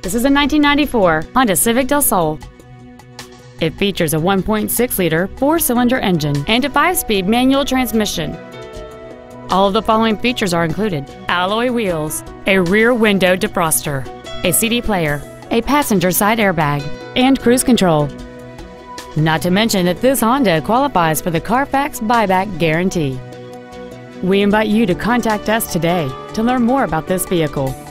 This is a 1994 Honda Civic del Sol. It features a 1.6-liter four-cylinder engine and a 5-speed manual transmission. All of the following features are included: alloy wheels, a rear window defroster, a CD player, a passenger side airbag, and cruise control. Not to mention that this Honda qualifies for the Carfax buyback guarantee. We invite you to contact us today to learn more about this vehicle.